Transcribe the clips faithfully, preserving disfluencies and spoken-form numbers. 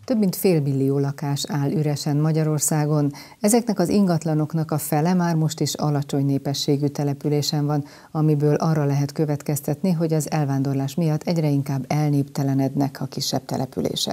Több mint félmillió lakás áll üresen Magyarországon. Ezeknek az ingatlanoknak a fele már most is alacsony népességű településen van, amiből arra lehet következtetni, hogy az elvándorlás miatt egyre inkább elnéptelenednek a kisebb települések.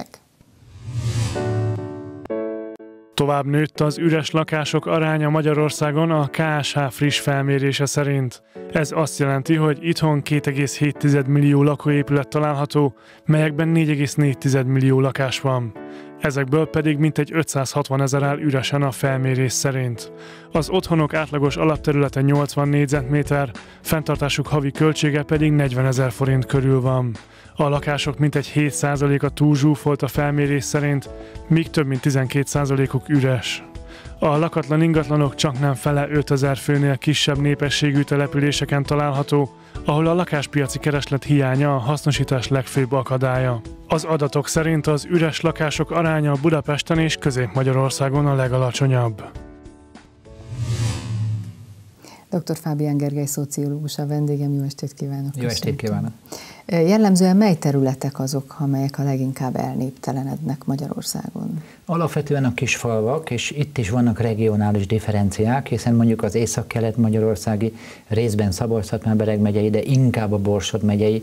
Tovább nőtt az üres lakások aránya Magyarországon a ká es há friss felmérése szerint. Ez azt jelenti, hogy itthon két egész hét millió lakóépület található, melyekben négy egész négy millió lakás van. Ezekből pedig mintegy ötszázhatvan ezer áll üresen a felmérés szerint. Az otthonok átlagos alapterülete nyolcvan négyzetméter, fenntartásuk havi költsége pedig negyven ezer forint körül van. A lakások mintegy hét százaléka túlzsúfolt a felmérés szerint, míg több mint tizenkét százalékuk üres. A lakatlan ingatlanok csaknem fele ötezer főnél kisebb népességű településeken található, ahol a lakáspiaci kereslet hiánya a hasznosítás legfőbb akadálya. Az adatok szerint az üres lakások aránya Budapesten és Közép-Magyarországon a legalacsonyabb. doktor Fábián Gergely szociológus a vendégem, jó estét kívánok! Jó estét kívánok! Jellemzően mely területek azok, amelyek a leginkább elnéptelenednek Magyarországon? Alapvetően a kisfalvak, és itt is vannak regionális differenciák, hiszen mondjuk az észak-kelet-magyarországi részben Szabolcs-Szatmár-Bereg megyei, de inkább a Borsod megyei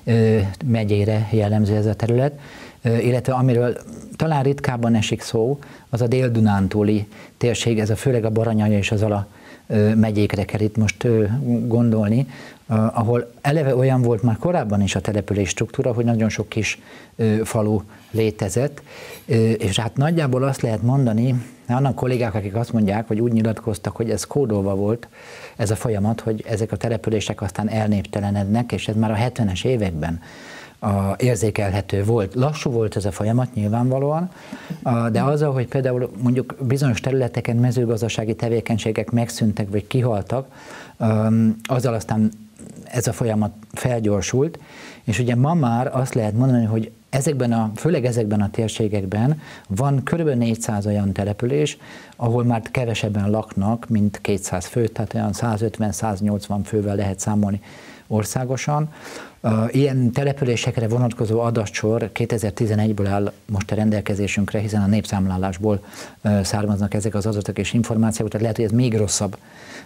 megyére jellemző ez a terület, illetve amiről talán ritkábban esik szó, az a Dél-Dunántúli térség, ez a főleg a Baranyai és az Ala megyékre kell itt most gondolni, ahol eleve olyan volt már korábban is a település struktúra, hogy nagyon sok kis falu létezett, és hát nagyjából azt lehet mondani, annak kollégák, akik azt mondják, hogy úgy nyilatkoztak, hogy ez kódolva volt, ez a folyamat, hogy ezek a települések aztán elnéptelenednek, és ez már a hetvenes években A érzékelhető volt. Lassú volt ez a folyamat nyilvánvalóan, de azzal, hogy például mondjuk bizonyos területeken mezőgazdasági tevékenységek megszűntek vagy kihaltak, azzal aztán ez a folyamat felgyorsult, és ugye ma már azt lehet mondani, hogy ezekben a, főleg ezekben a térségekben van kb. négyszáz olyan település, ahol már kevesebben laknak, mint kétszáz fő, tehát olyan százötven-száznyolcvan fővel lehet számolni országosan. Ilyen településekre vonatkozó adatsor kétezer-tizenegyből áll most a rendelkezésünkre, hiszen a népszámlálásból származnak ezek az adatok és információk, tehát lehet, hogy ez még rosszabb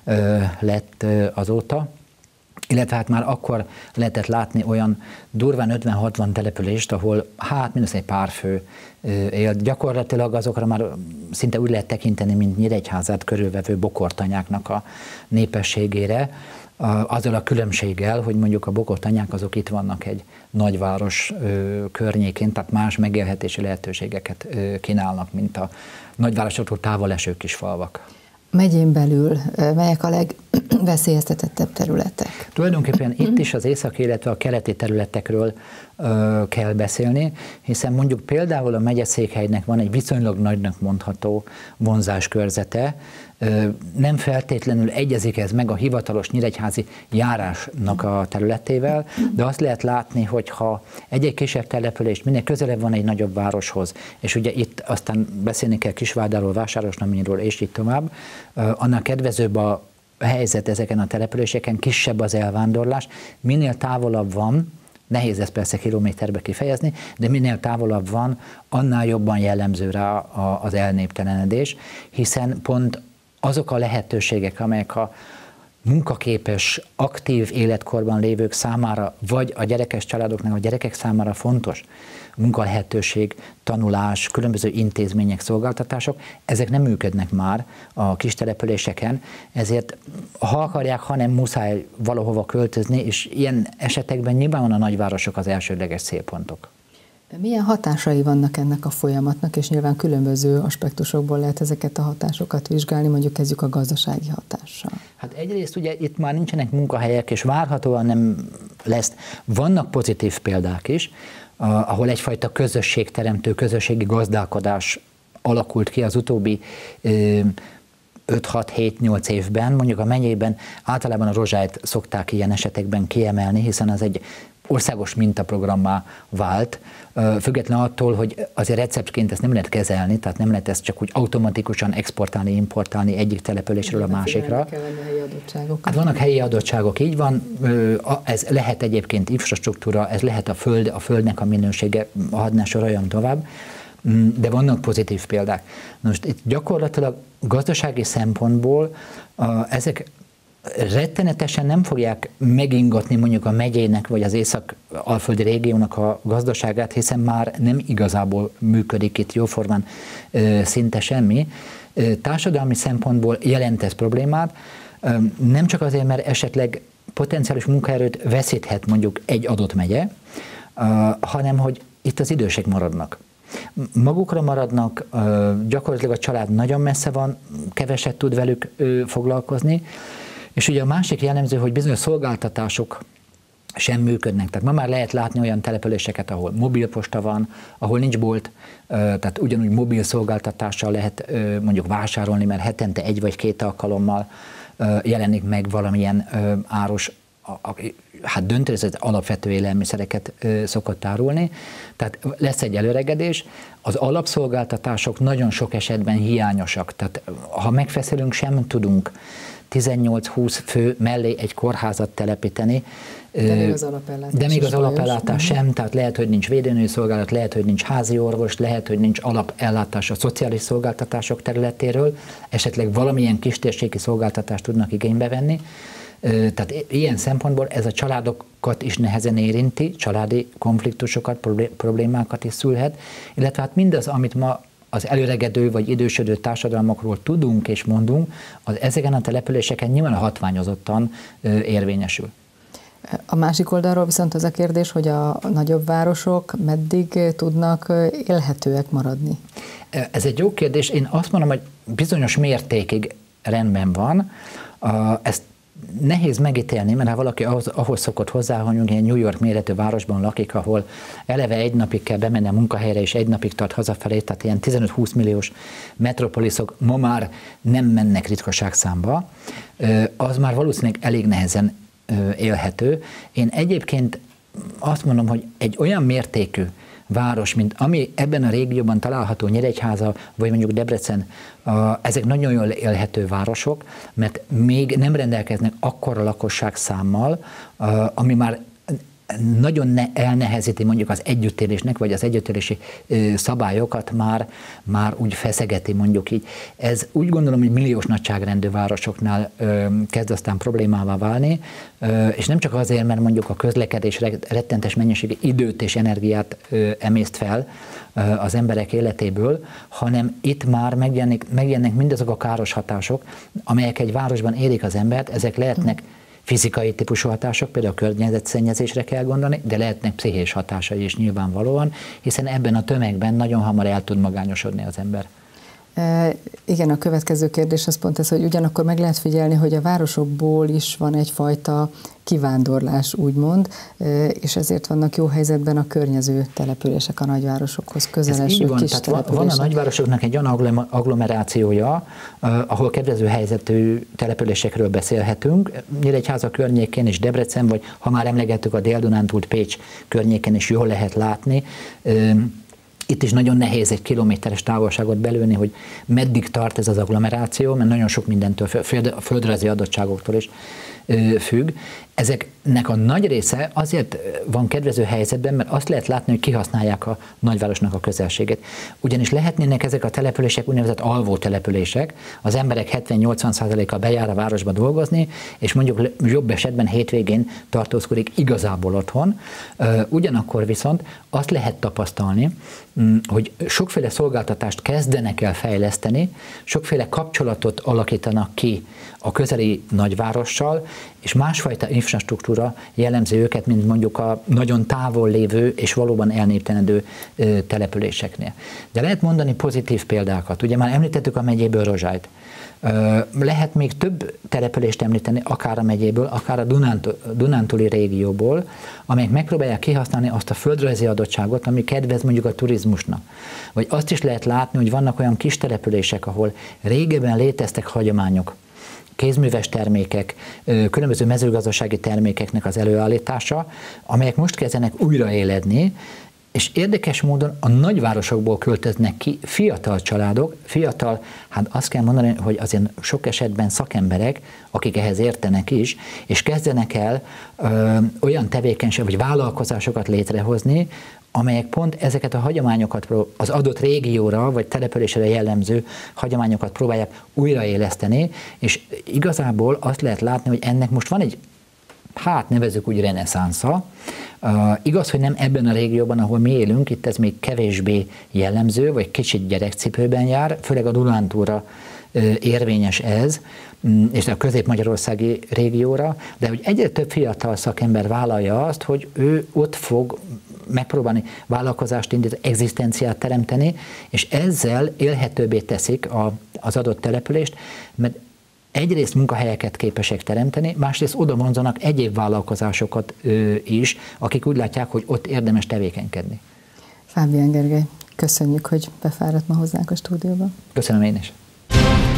lett azóta. Illetve hát már akkor lehetett látni olyan durván ötven-hatvan települést, ahol hát mindössze egy pár fő élt. Gyakorlatilag azokra már szinte úgy lehet tekinteni, mint Nyíregyházát körülvevő bokortanyáknak a népességére, azzal a különbséggel, hogy mondjuk a bokortanyák azok itt vannak egy nagyváros környékén, tehát más megélhetési lehetőségeket kínálnak, mint a nagyvárosoktól távol eső kis falvak. Megyén belül melyek a legveszélyeztetettebb területek? Tulajdonképpen itt is az északi, illetve a keleti területekről ö, kell beszélni, hiszen mondjuk például a megyeszékhelynek van egy viszonylag nagynak mondható vonzáskörzete, ö, nem feltétlenül egyezik ez meg a hivatalos nyíregyházi járásnak a területével, de azt lehet látni, hogy ha egy-egy kisebb település minél közelebb van egy nagyobb városhoz, és ugye itt aztán beszélni kell Kisvárdáról, Vásárosnaményről és így tovább, ö, annak kedvezőbb a A helyzet ezeken a településeken, kisebb az elvándorlás, minél távolabb van, nehéz ezt persze kilométerbe kifejezni, de minél távolabb van, annál jobban jellemző rá az elnéptelenedés, hiszen pont azok a lehetőségek, amelyek a munkaképes, aktív életkorban lévők számára, vagy a gyerekes családoknak a gyerekek számára fontos, munkalehetőség, tanulás, különböző intézmények, szolgáltatások, ezek nem működnek már a kis településeken, ezért ha akarják, ha nem muszáj valahova költözni, és ilyen esetekben nyilván a nagyvárosok az elsődleges célpontok. Milyen hatásai vannak ennek a folyamatnak, és nyilván különböző aspektusokból lehet ezeket a hatásokat vizsgálni, mondjuk kezdjük a gazdasági hatással. Hát egyrészt ugye itt már nincsenek munkahelyek, és várhatóan nem lesz. Vannak pozitív példák is, ahol egyfajta közösségteremtő, közösségi gazdálkodás alakult ki az utóbbi öt-hat-hét-nyolc évben. Mondjuk a megyében általában a rozsályt szokták ilyen esetekben kiemelni, hiszen az egy országos mintaprogrammá vált, független attól, hogy azért receptként ezt nem lehet kezelni, tehát nem lehet ezt csak úgy automatikusan exportálni, importálni egyik településről a másikra. Hát vannak helyi adottságok, így van, ez lehet egyébként infrastruktúra, ez lehet a föld, a földnek a minősége, hadd ne soroljam tovább. de vannak pozitív példák. Most itt gyakorlatilag gazdasági szempontból a, ezek rettenetesen nem fogják megingatni mondjuk a megyének vagy az észak-alföldi régiónak a gazdaságát, hiszen már nem igazából működik itt jóformán ö, szinte semmi. Ö, társadalmi szempontból jelent ez problémát, ö, nem csak azért, mert esetleg potenciális munkaerőt veszíthet mondjuk egy adott megye, ö, hanem hogy itt az idősek maradnak. Magukra maradnak, ö, gyakorlatilag a család nagyon messze van, keveset tud velük ö, foglalkozni, és ugye a másik jellemző, hogy bizonyos szolgáltatások sem működnek. Tehát ma már lehet látni olyan településeket, ahol mobilposta van, ahol nincs bolt, tehát ugyanúgy mobil szolgáltatással lehet mondjuk vásárolni, mert hetente egy vagy két alkalommal jelenik meg valamilyen áros, hát döntőzött alapvető élelmiszereket szokott árulni. Tehát lesz egy előregedés, az alapszolgáltatások nagyon sok esetben hiányosak. Tehát ha megfeszülünk, sem tudunk tizennyolc-húsz fő mellé egy kórházat telepíteni. De még az alapellátás, de még az alapellátás sem, tehát lehet, hogy nincs védőnőszolgálat, lehet, hogy nincs házi orvos, lehet, hogy nincs alapellátás a szociális szolgáltatások területéről, esetleg valamilyen kistérségi szolgáltatást tudnak igénybe venni. Tehát ilyen szempontból ez a családokat is nehezen érinti, családi konfliktusokat, problémákat is szülhet, illetve hát mindaz, amit ma az előregedő vagy idősödő társadalmakról tudunk és mondunk, az ezeken a településeken nyilván hatványozottan érvényesül. A másik oldalról viszont az a kérdés, hogy a nagyobb városok meddig tudnak élhetőek maradni? Ez egy jó kérdés. Én azt mondom, hogy bizonyos mértékig rendben van. Ezt nehéz megítélni, mert ha valaki ahhoz, ahhoz szokott hozzá, hogy mondjuk New York méretű városban lakik, ahol eleve egy napig kell bemenni a munkahelyre, és egy napig tart hazafelé, tehát ilyen tizenöt-húsz milliós metropoliszok ma már nem mennek ritkaságszámba, az már valószínűleg elég nehezen élhető. Én egyébként azt mondom, hogy egy olyan mértékű város, mint ami ebben a régióban található, Nyíregyháza, vagy mondjuk Debrecen, ezek nagyon jól élhető városok, mert még nem rendelkeznek akkora lakosságszámmal, ami már nagyon ne, elnehezíti mondjuk az együttélésnek, vagy az együttélési szabályokat már, már úgy feszegeti mondjuk így. Ez úgy gondolom, hogy milliós nagyságrendű városoknál ö, kezd aztán problémává válni, ö, és nem csak azért, mert mondjuk a közlekedés rettentes mennyiségű időt és energiát ö, emészt fel ö, az emberek életéből, hanem itt már megjelennek, megjelennek mindazok a káros hatások, amelyek egy városban érik az embert, ezek lehetnek fizikai típusú hatások, például a környezetszennyezésre kell gondolni, de lehetnek pszichés hatásai is nyilvánvalóan, hiszen ebben a tömegben nagyon hamar el tud magányosodni az ember. E, igen, a következő kérdés az pont ez, hogy ugyanakkor meg lehet figyelni, hogy a városokból is van egyfajta kivándorlás, úgymond, és ezért vannak jó helyzetben a környező települések a nagyvárosokhoz közeleső van, kis tehát települések. Van a nagyvárosoknak egy olyan agglomerációja, ahol kedvező helyzetű településekről beszélhetünk. Nyíregyháza környékén és Debrecen, vagy ha már emlegettük a Dél-Dunántúlt, Pécs környéken is jól lehet látni. Itt is nagyon nehéz egy kilométeres távolságot belőni, hogy meddig tart ez az agglomeráció, mert nagyon sok mindentől, a földrajzi adottságoktól is függ. Ezeknek a nagy része azért van kedvező helyzetben, mert azt lehet látni, hogy kihasználják a nagyvárosnak a közelségét. Ugyanis lehetnének ezek a települések úgynevezett alvó települések, az emberek hetven-nyolcvan százaléka bejár a városba dolgozni, és mondjuk jobb esetben hétvégén tartózkodik igazából otthon. Ugyanakkor viszont azt lehet tapasztalni, hogy sokféle szolgáltatást kezdenek el fejleszteni, sokféle kapcsolatot alakítanak ki a közeli nagyvárossal, és másfajta infrastruktúra jellemzi őket, mint mondjuk a nagyon távol lévő és valóban elnéptelenedő településeknél. De lehet mondani pozitív példákat. Ugye már említettük a megyéből Rozsályt. Lehet még több települést említeni, akár a megyéből, akár a Dunántúli régióból, amelyek megpróbálják kihasználni azt a földrajzi adottságot, ami kedvez mondjuk a turizmusnak. Vagy azt is lehet látni, hogy vannak olyan kis települések, ahol régebben léteztek hagyományok, kézműves termékek, különböző mezőgazdasági termékeknek az előállítása, amelyek most kezdenek újraéledni, És érdekes módon a nagyvárosokból költöznek ki fiatal családok, fiatal, hát azt kell mondani, hogy azért sok esetben szakemberek, akik ehhez értenek is, és kezdenek el ö, olyan tevékenységek, vagy vállalkozásokat létrehozni, amelyek pont ezeket a hagyományokat, az adott régióra, vagy településre jellemző hagyományokat próbálják újraéleszteni, és igazából azt lehet látni, hogy ennek most van egy, hát nevezzük úgy, reneszánsza. Uh, igaz, hogy nem ebben a régióban, ahol mi élünk, itt ez még kevésbé jellemző, vagy kicsit gyerekcipőben jár, főleg a Dunántúlra uh, érvényes ez, um, és a közép-magyarországi régióra, de hogy egyre több fiatal szakember vállalja azt, hogy ő ott fog megpróbálni vállalkozást indítani, egzisztenciát teremteni, és ezzel élhetőbbé teszik a, az adott települést, mert egyrészt munkahelyeket képesek teremteni, másrészt oda vonzanak egyéb vállalkozásokat ö, is, akik úgy látják, hogy ott érdemes tevékenykedni. Fábián Gergely, köszönjük, hogy befáradt ma hozzánk a stúdióba. Köszönöm én is.